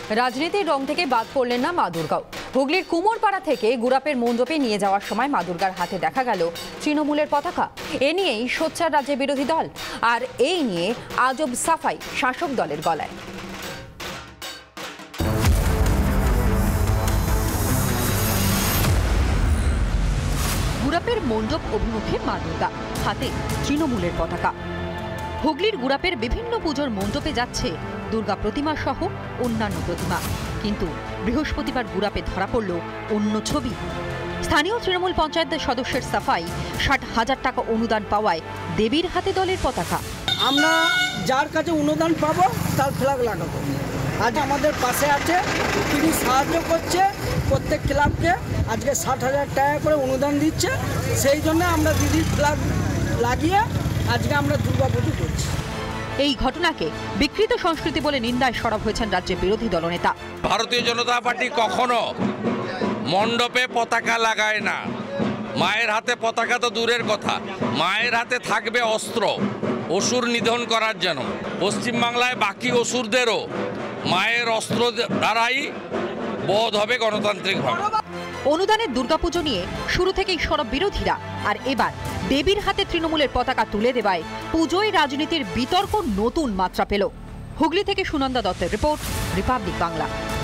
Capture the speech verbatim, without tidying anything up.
রাজনীতির রং থেকে বাদ পড়লেন না মা দুর্গাও। হুগলির কুমোরপাড়া থেকে গুড়াপের মণ্ডপে নিয়ে যাওয়ার সময় মা দুর্গার হাতে দেখা গেল তৃণমূলের পতাকা। এ নিয়েই সোচ্চার রাজ্যে বিরোধী দল, আর এই নিয়ে আজব সাফাই শাসক দলের গলায়। গুড়াপের মণ্ডপ অভিমুখে মা দুর্গা, হাতে তৃণমূলের পতাকা। হুগলির গুড়াপের বিভিন্ন পুজোর মণ্ডপে যাচ্ছে দুর্গা প্রতিমা সহ অন্যান্য প্রতিমা, কিন্তু বৃহস্পতিবার গুড়াপে ধরা পড়ল অন্য ছবি। স্থানীয় তৃণমূল পঞ্চায়েতের সদস্যের সাফাই, ষাট হাজার টাকা অনুদান পাওয়ায় দেবীর হাতে দলের পতাকা। আমরা যার কাছে অনুদান পাবো তার ফ্ল্যাগ লাগাবো। আজ আমাদের পাশে আছে, তিনি সাহায্য করছে প্রত্যেক ক্লাবকে। আজকে ষাট হাজার টাকা করে অনুদান দিচ্ছে, সেই জন্য আমরা দিদির ফ্ল্যাগ লাগিয়ে আজকে আমরা দুর্গাপুজো করছি। এই ঘটনাকে বিকৃত সংস্কৃতি বলে নিন্দায় সরব হয়েছেন রাজ্যের বিরোধী দলনেতা। ভারতীয় জনতা পার্টি কখনো মণ্ডপে পতাকা লাগায় না। মায়ের হাতে পতাকা তো দূরের কথা, মায়ের হাতে থাকবে অস্ত্র, অসুর নিধন করার জন্য। পশ্চিমবাংলায় বাকি অসুরদেরও মায়ের অস্ত্র দ্বারাই বধ হবে গণতান্ত্রিকভাবে। অনুদানের দুর্গাপুজো নিয়ে শুরু থেকেই সরব বিরোধীরা, আর এবার দেবীর হাতে তৃণমূলের পতাকা তুলে দেওয়ায় পুজোয় রাজনীতির বিতর্ক নতুন মাত্রা পেল। হুগলি থেকে সুনন্দা দত্তের রিপোর্ট, রিপাবলিক বাংলা।